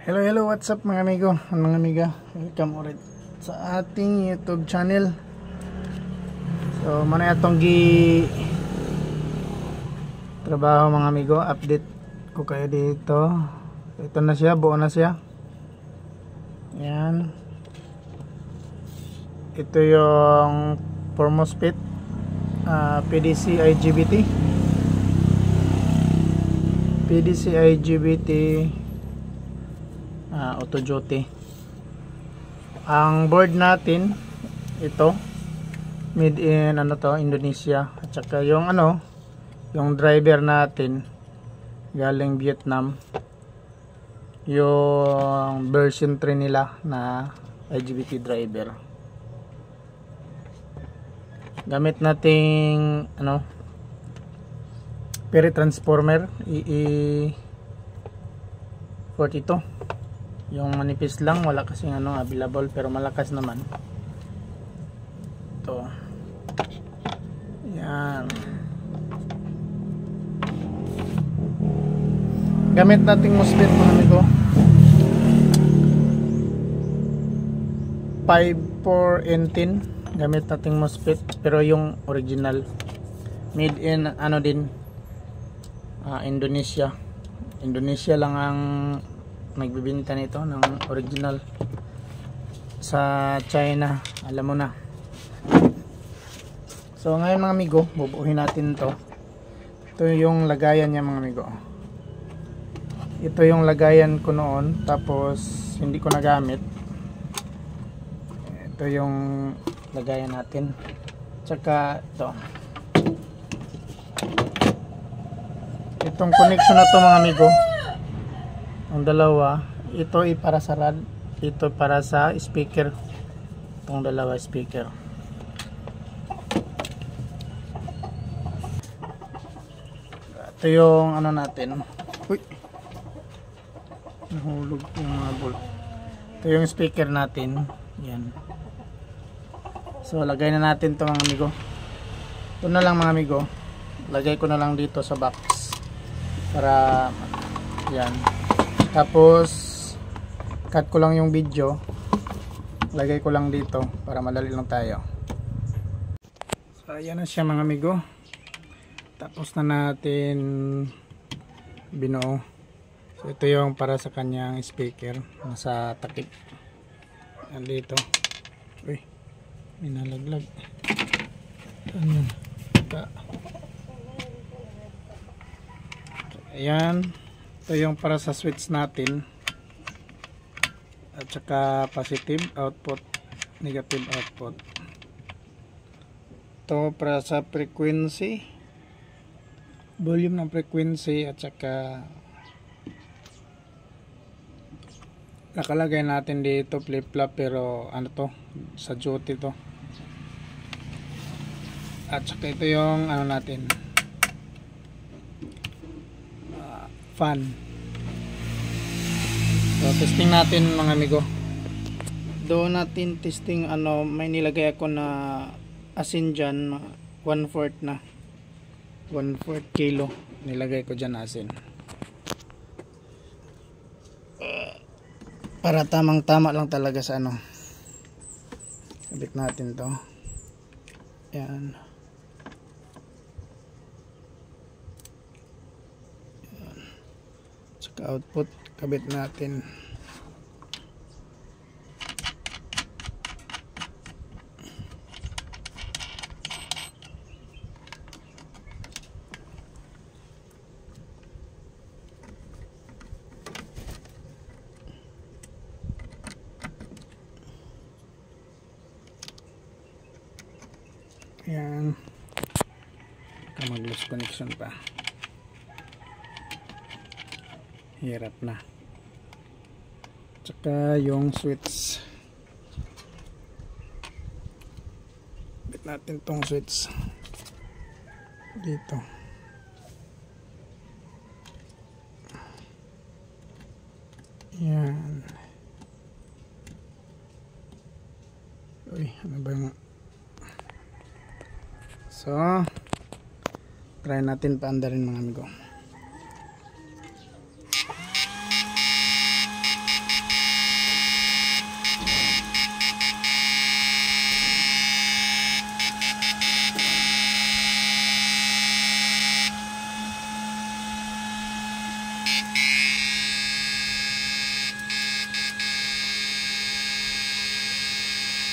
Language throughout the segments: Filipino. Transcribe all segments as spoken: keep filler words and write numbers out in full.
Hello, hello, what's up mga amigo, mga amiga. Welcome ulit sa ating YouTube channel. So, muna itong gi trabaho mga amigo. Update ko kayo dito. Ito na siya, buo na siya. Yan. Ito yung four MOSFET uh, P D C I G B T P D C I G B T Uh, auto duty. Ang board natin ito made in ano to, Indonesia, at saka yung ano, yung driver natin galing Vietnam, yung version three nila na I G B T driver. Gamit nating ano, Peri transformer E E forty-two. Yung manipis lang, wala kasing ano available, pero malakas naman ito. Yan, gamit nating MOSFET mga amigo, five four N ten. Gamit nating MOSFET, pero yung original, made in ano din, uh, Indonesia. Indonesia lang ang nagbibenta nito ng original. Sa China, alam mo na. So ngayon mga amigo, bubuuhin natin to. Ito yung lagayan niya mga amigo. Ito yung lagayan ko noon, tapos hindi ko nagamit. Ito yung lagayan natin. Tsaka ito, itong connection na to mga amigo, ang dalawa, ito ay para sa rad, ito para sa speaker. Itong dalawa speaker. Ito yung ano natin. Uy, nahulog yung mga bolt. Ito yung speaker natin. Yan. So lagay na natin ito mga amigo. Ito na lang mga amigo, lagay ko na lang dito sa box para yan. Tapos cut ko lang yung video, lagay ko lang dito para madali lang tayo. So ayan na siya mga amigo, tapos na natin binuo. So ito yung para sa kanyang speaker, nasa takip dito. Uy, may nalaglag. Ayan. Ayan, ito yung para sa switch natin, at saka positive output, negative output. Ito para sa frequency, volume ng frequency, at saka nakalagay natin dito flip flop, pero ano to, sa duty to. At saka ito yung ano natin, uh, fan. So testing natin mga amigo. Doon natin testing ano, may nilagay ako na asin dyan, one fourth na one fourth kilo nilagay ko dyan asin, uh, para tamang tama lang talaga sa ano. Kabit natin to. Yan. Yan. Saka output, kabit natin. Ayan, mag-loose connection pa, hirap na. Tsaka yung switch, bit natin tong switch dito. Ayan. Uy, ano ba yung, so try natin paandarin mga amigo.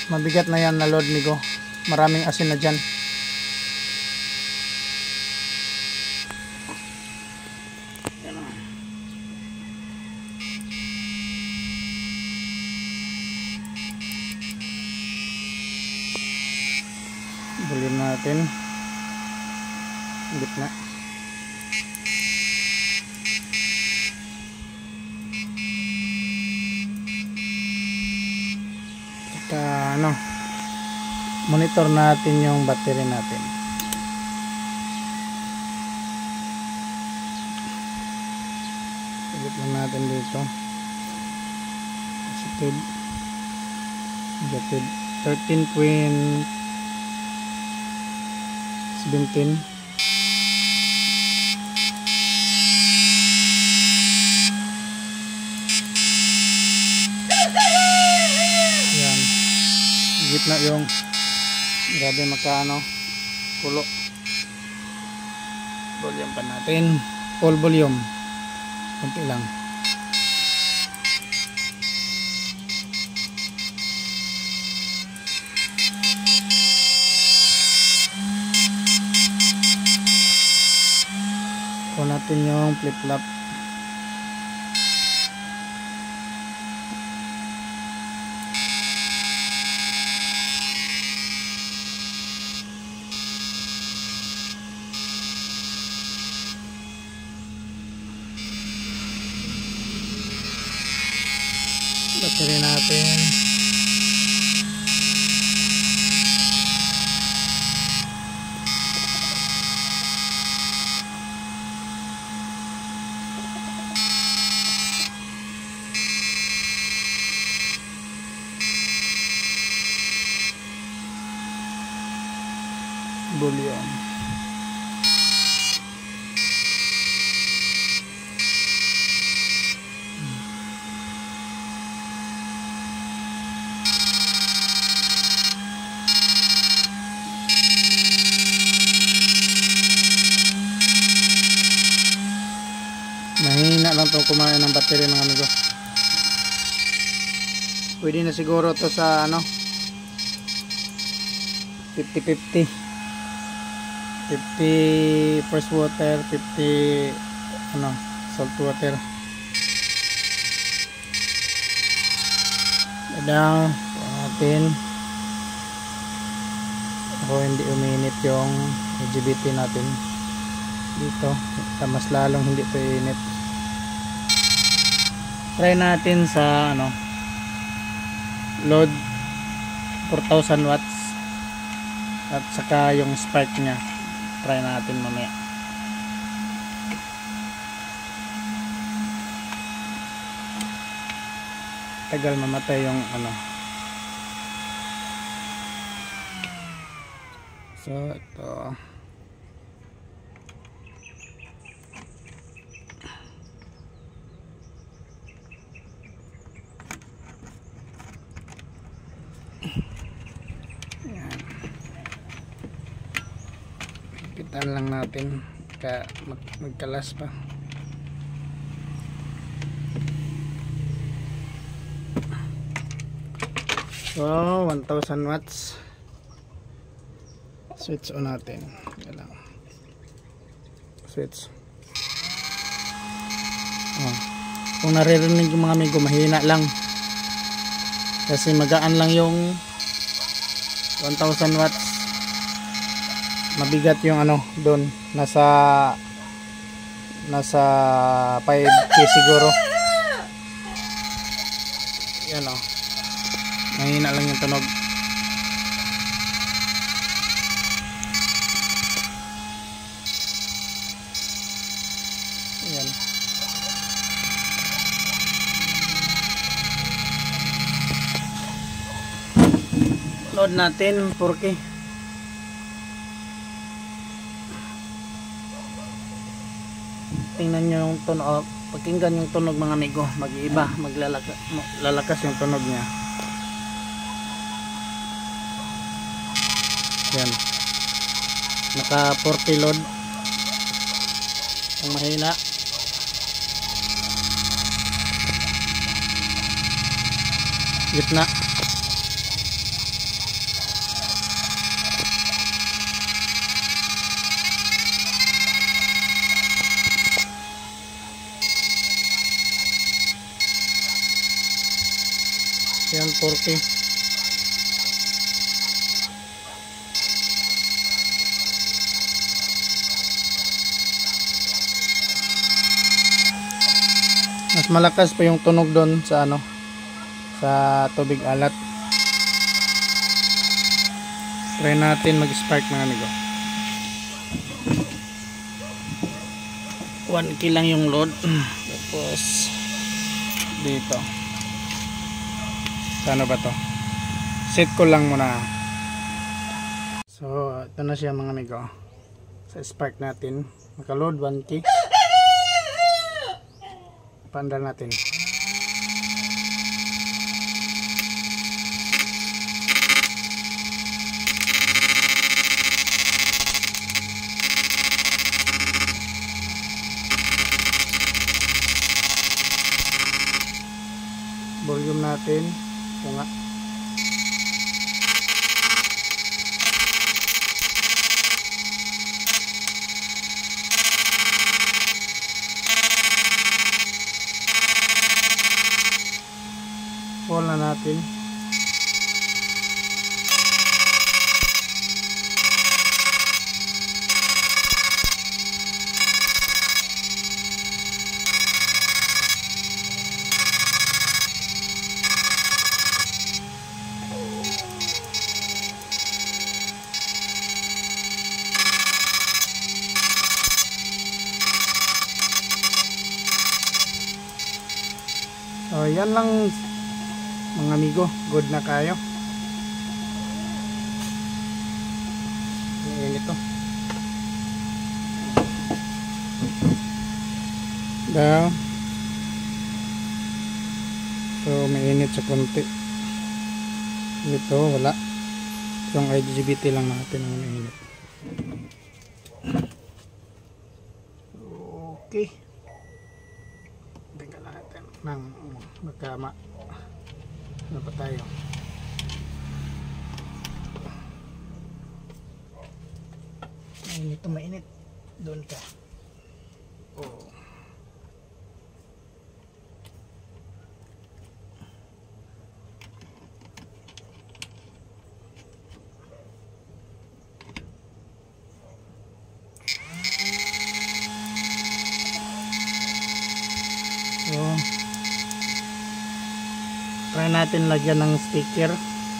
Mabigat na yan na load, migo. Maraming asin na dyan. Bulin natin. Gitna. Tsaka ano, monitor natin yung battery natin. Igit lang natin dito. Positive. Negative. thirteen point seventeen. Yan. Gitna yung grabe magkaano kulo. Volume pa natin. Full volume. Kunti lang. Kuha natin yung flip-flop. Battery natin. Volume. Mahina lang itong kumain ng battery, mga amigo. Pwede na siguro to sa ano fifty fifty. fifty first water, fifty ano salt water. Dadang natin. Ako hindi uminit yung L G B T natin dito, mas lalong hindi ito init. Try natin sa ano load four thousand watts at saka yung spark nya. Try natin mamaya. Tagal mamatay yung ano. So ito kitaan lang natin ka mag magkalas pa. So one thousand watts. Switch on natin. Yan lang. Switch. Oh. Kung naririnig yung mga amigo, mahina lang kasi magaan lang yung one thousand watts. Mabigat yung ano doon, nasa nasa five K siguro. Yan o, mahina lang yung tunog. Yan. Load natin four K. Tingnan nyo yung tunog, pakinggan yung tunog mga amigo, mag-iiba, maglalakas lalakas yung tunog niya. Yan, naka forty load ang mahina. Gitna. four K. Mas malakas pa yung tunog doon sa ano, sa tubig alat. Try natin mag-spark mga amigo. one K lang yung load. Tapos dito. Ano ba to? Set ko lang muna. So, ito na siya mga amigo. Sa spark natin, naka-load one K. Paandar natin. Volume natin. Ito nga. Full na natin. So, yan lang mga amigo, good na kayo. Mainit to. Down. So, mainit sa konti. Ito, wala. Yung I G B T lang natin ang mainit. Okay. Tingnan natin ng magkama. Ano pa tayo? Mainit to, mainit. Doon ka. Oh. So, try natin lagyan ng sticker.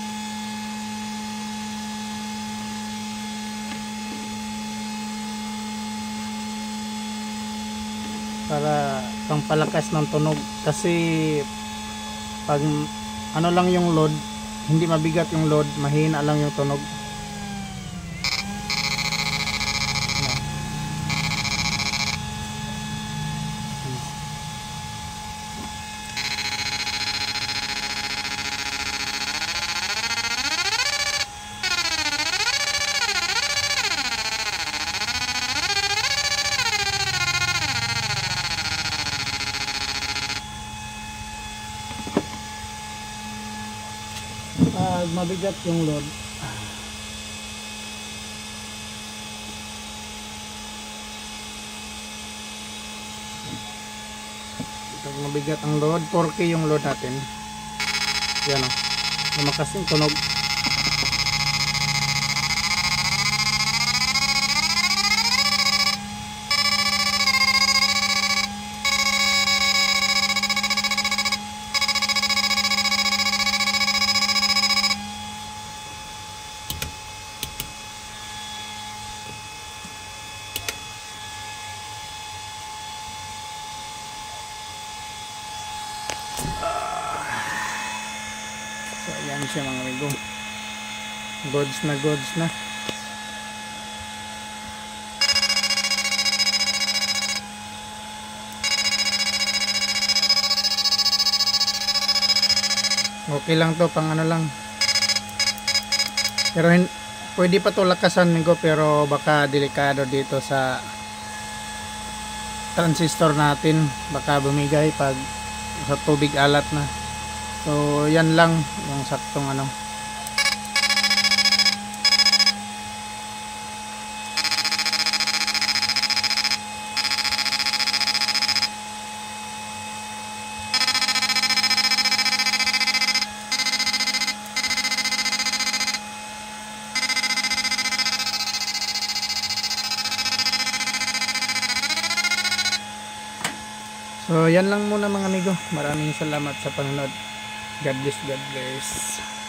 Para pangpalakas ng tunog. Kasi pag ano lang yung load, hindi mabigat yung load, mahina lang yung tunog. Pag mabigat yung load, pag mabigat ang load, four K yung load natin, yan o, lumakas yung tunog. So ayan siya mga amigo, goods na goods na. Okay lang to, pang ano lang, pero pwede pa to lakasan amigo, pero baka delikado dito sa transistor natin, baka bumigay pag sa tubig alat na. So yan lang yung saktong ano. So yan lang muna mga amigo, maraming salamat sa panonood. God bless, God bless.